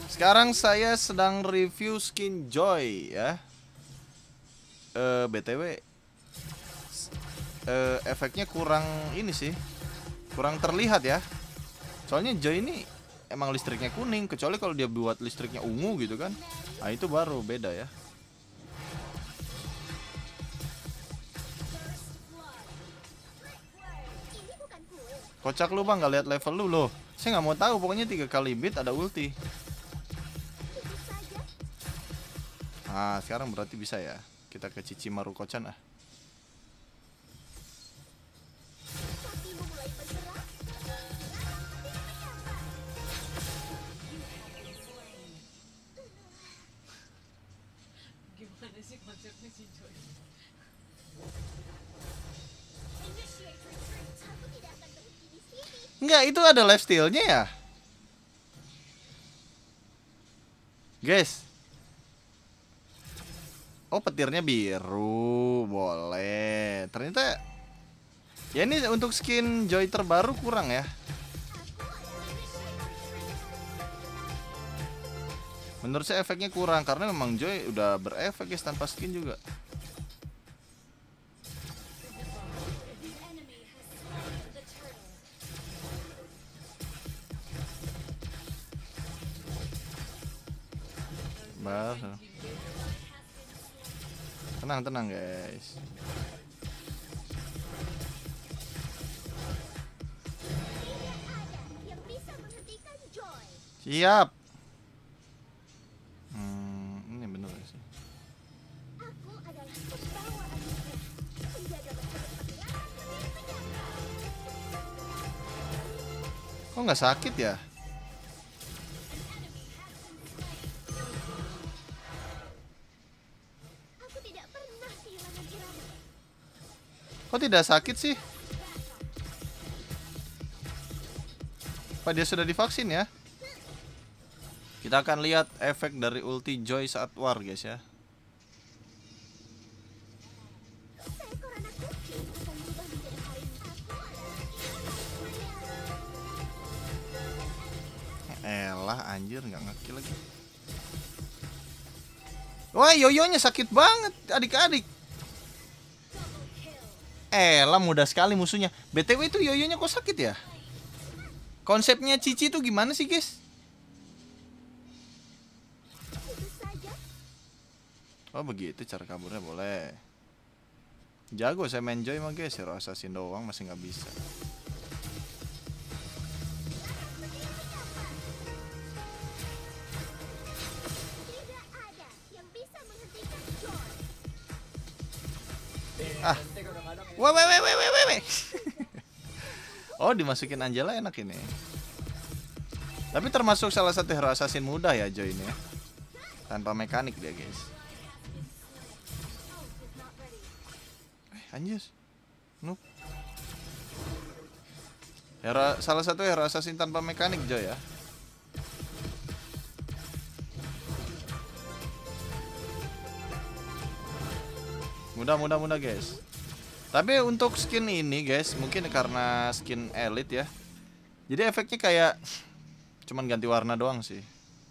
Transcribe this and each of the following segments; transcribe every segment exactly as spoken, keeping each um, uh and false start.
Sekarang saya sedang review skin Joy ya. Eh B T W eh, efeknya kurang ini sih. Kurang terlihat ya. Soalnya Joy ini emang listriknya kuning, kecuali kalau dia buat listriknya ungu gitu kan. Nah, itu baru beda ya. Kocak lu bang, gak lihat level lu loh. Saya nggak mau tahu, pokoknya tiga kali beat ada ulti. Nah, sekarang berarti bisa ya. Kita ke Cici Maruko-chan ah. Gimana sih konsepnya si Joy? Enggak, itu ada lifestyle-nya ya. Guys. Oh, petirnya biru. Boleh. Ternyata ya ini untuk skin Joy terbaru kurang ya. Menurut saya efeknya kurang karena memang Joy udah berefek guys tanpa skin juga. Bah. Tenang, tenang guys. Siap. Hmm, ini bener sih. Kok nggak sakit ya? Kok tidak sakit sih? Apa dia sudah divaksin ya? Kita akan lihat efek dari ulti Joy saat war guys ya. Elah anjir, nggak ngekill lagi. Wah, yoyonya sakit banget adik-adik. Elah mudah sekali musuhnya. B T W itu yoyonya kok sakit ya? Konsepnya Cici itu gimana sih guys? Oh begitu cara kaburnya, boleh. Jago saya main Joy mah guys, hero assassin doang masih nggak bisa. Ah. Wah, weh, weh, weh, weh, weh. Oh, dimasukin Angela enak ini. Tapi termasuk salah satu hero assassin mudah ya Joy ini ya. Tanpa mekanik dia guys. Eh, anjir. Noob. Hero, salah satu hero assassin tanpa mekanik Joy ya. Mudah, mudah, mudah guys. Tapi untuk skin ini guys, mungkin karena skin elite ya. Jadi efeknya kayak cuman ganti warna doang sih.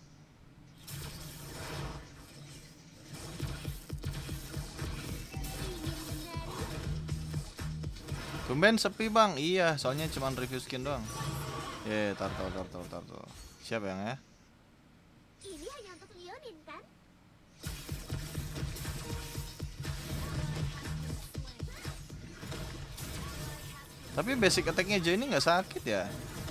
Tumben sepi bang. Iya, soalnya cuman review skin doang. Eh, tarto, tarto, tarto. Siap yang ya? Ini hanya untuk Leonin kan? Tapi basic attack-nya Joy ini nggak sakit ya?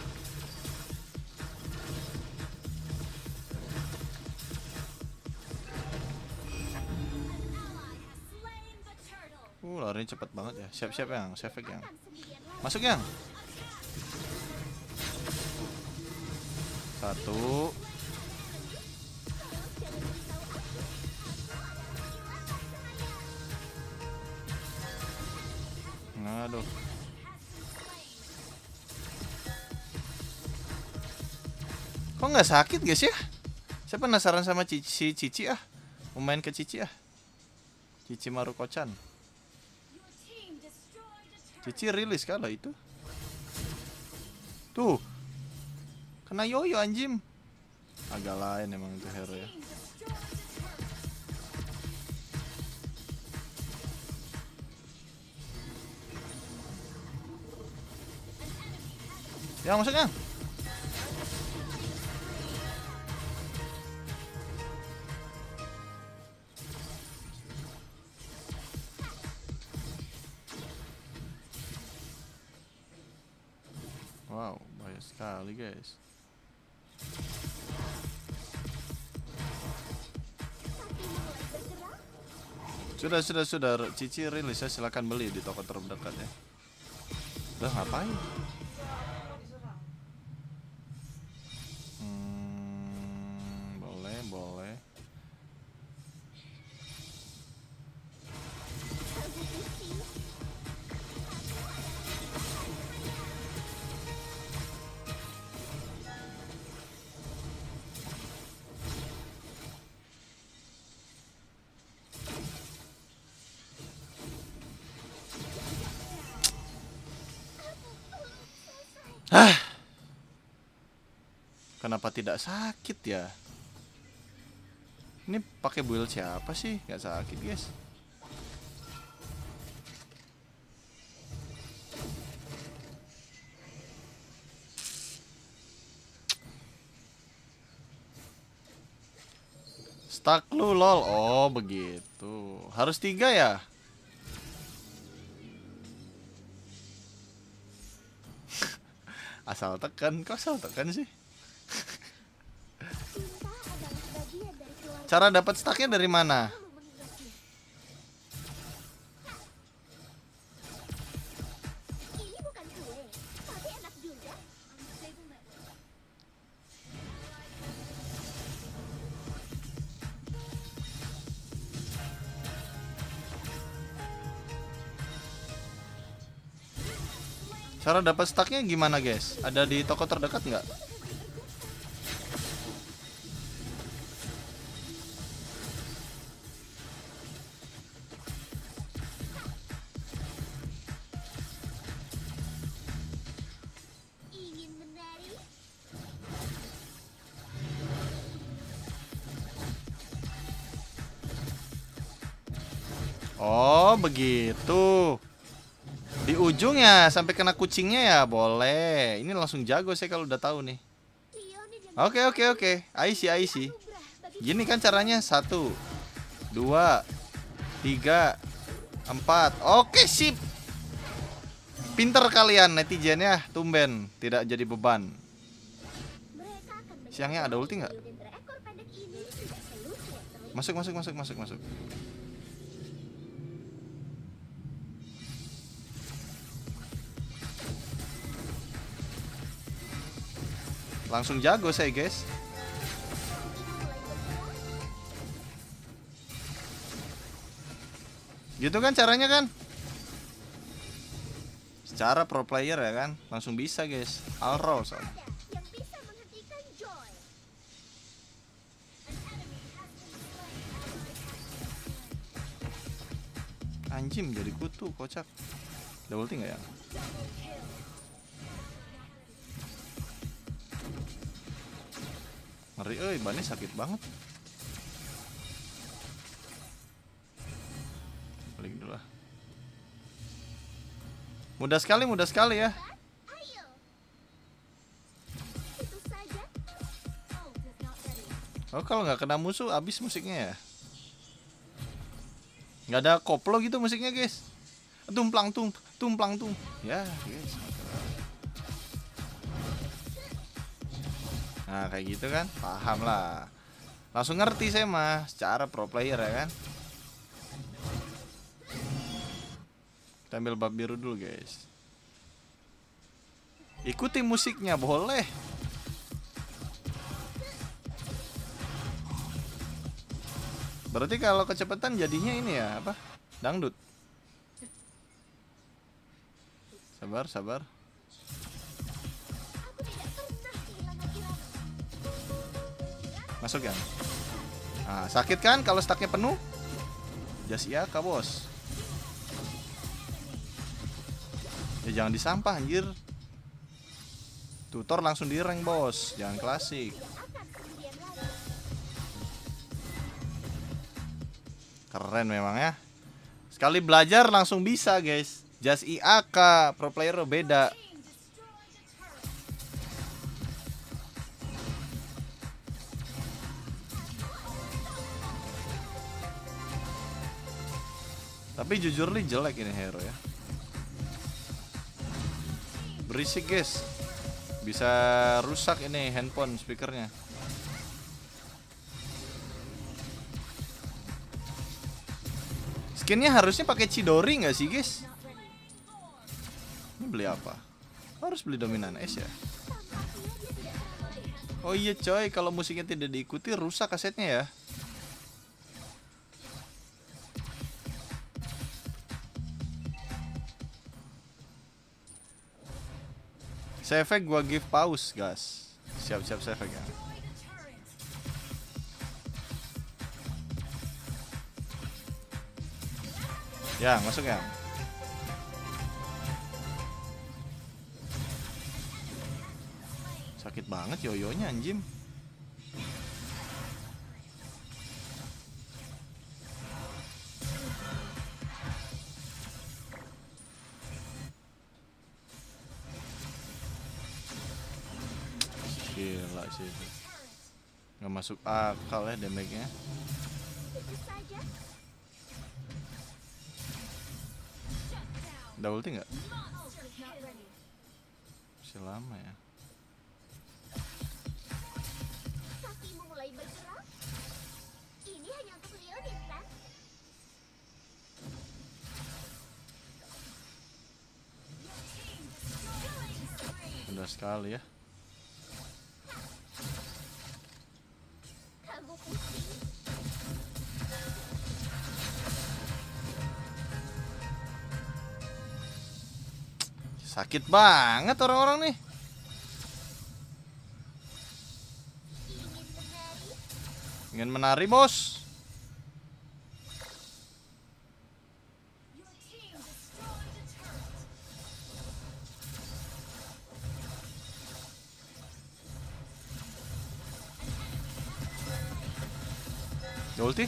Uh, larinya cepet banget ya. Siap-siap yang, siap yang. Masuk yang. Satu. Aduh. Kok nggak sakit guys ya? Saya penasaran sama Cici, Cici ah. Mau main ke Cici ah. Cici Maruko-chan. Cici rilis kalau itu. Tuh. Kena yoyo anjim. Agak lain emang itu hero ya. Ya maksudnya. Wow, banyak sekali guys. Sudah, sudah, sudah. Cici rilis ya, silakan beli di toko terdekat ya. Udah ngapain? Hmm, boleh, boleh. Hah? Kenapa tidak sakit ya? Ini pakai build siapa sih? Gak sakit guys. Stuck lu lol. Oh begitu. Harus tiga ya? Asal tekan. Kok asal tekan sih? Cara dapat stucknya dari mana? Ini bukan kue, tapi enak juga. Cara dapat stucknya gimana guys? Ada di toko terdekat nggak? Ingin menari? Oh begitu. Di ujung ya sampai kena kucingnya ya boleh. Ini langsung jago saya kalau udah tahu nih. Leonin yang Oke oke oke. I see I see. anugerah bagi Gini kan caranya satu, dua, tiga, empat. Oke sip. Pinter kalian netizennya, tumben tidak jadi beban. mereka akan menjadi Siangnya ada ulti nggak? leonin berekor pendek ini tidak selucu yang terlihat. Masuk masuk masuk masuk masuk. Langsung jago saya guys. Gitu kan caranya kan? Secara pro player ya kan, langsung bisa guys. All roll soalnya. Yang bisa menghentikan Joy. Anjim jadi kutu kocak. Ada ulti nggak ya? Ngeri euy, bannya sakit banget. Balik dulu lah. Mudah sekali, mudah sekali ya. Ayo. Itu saja. Oh kalau nggak kena musuh habis musiknya ya. Nggak ada koplo gitu musiknya guys. Tumplang tum, tumplang tum. Ya guys. Nah kayak gitu kan, paham lah. Langsung ngerti saya mah, secara pro player ya kan. Kita ambil bab biru dulu guys. Ikuti musiknya boleh. Berarti kalau kecepatan jadinya ini ya apa? Dangdut. Sabar, sabar. Aku tidak pernah kehilangan irama. Masuk ya. Nah, sakit kan kalau stucknya penuh? Jas iya kak bos. Ya jangan disampah anjir. Tutor langsung di rank bos, jangan klasik. Akan kemudian Keren memang ya. Sekali belajar langsung bisa guys. Just I A K, pro player beda. Tapi jujur nih jelek ini hero ya. Berisik guys. Bisa rusak ini handphone speakernya. Skinnya harusnya pakai Chidori nggak sih guys? Ini beli apa? Harus beli dominan es ya. Oh iya coy, kalau musiknya tidak diikuti rusak kasetnya ya. Sefek gua give pause guys. Siap-siap Sefek ya. Ya, masuk ya. Sakit banget yoyonya anjim. Gila sih itu. Nggak masuk akal ya damage-nya. Udah ulti nggak? Masih lama ya. Kakimu mulai bergerak. Ini hanya untuk Leonin kan? Udah sekali ya. Kamu pusing. Sakit banget orang-orang nih. Ingin menari bos. Ulti.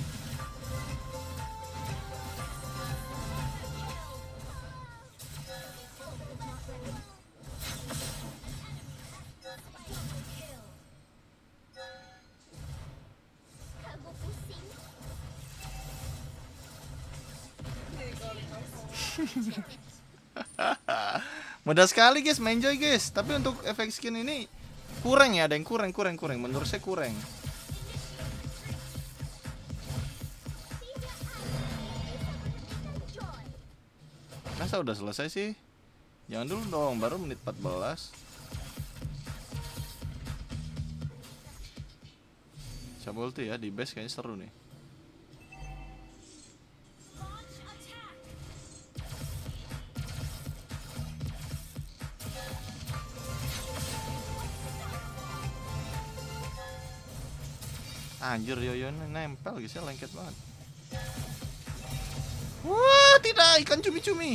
Kamu pusing. Mudah sekali guys, main Joy guys. Tapi untuk efek skin ini kurang ya, ada yang kurang, kurang, kurang. Menurut saya kurang. Masa udah selesai sih? Jangan dulu dong, baru menit empat belas. Coba ulti ya, di base kayaknya seru nih. Anjir, yoyonya nempel guys ya, lengket banget. Wah, tidak, ikan cumi-cumi.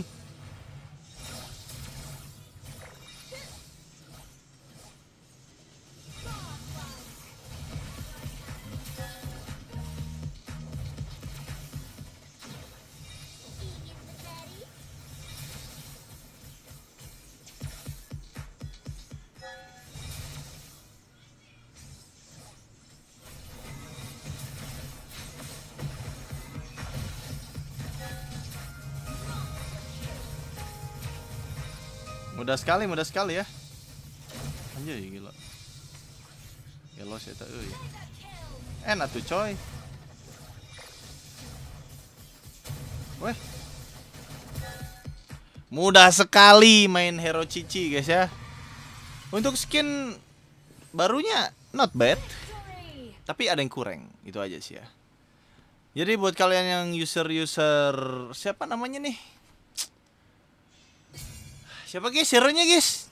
Mudah sekali, mudah sekali ya. Anjir, gila. Gelo sih tak euy. Enak tuh coy. Weh. Mudah sekali main hero Cici guys ya. Untuk skin barunya not bad. Tapi ada yang kurang, itu aja sih ya. Jadi buat kalian yang user-user siapa namanya nih? Siapa guys hero-nya guys?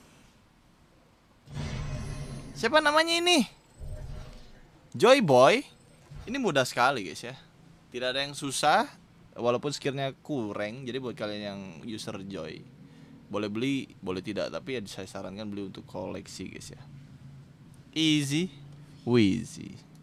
Siapa namanya ini? Joy Boy. Ini mudah sekali guys ya. Tidak ada yang susah. Walaupun skillnya kurang. Jadi buat kalian yang user Joy, boleh beli, boleh tidak. Tapi ya saya sarankan beli untuk koleksi guys ya. Easy, wheezy.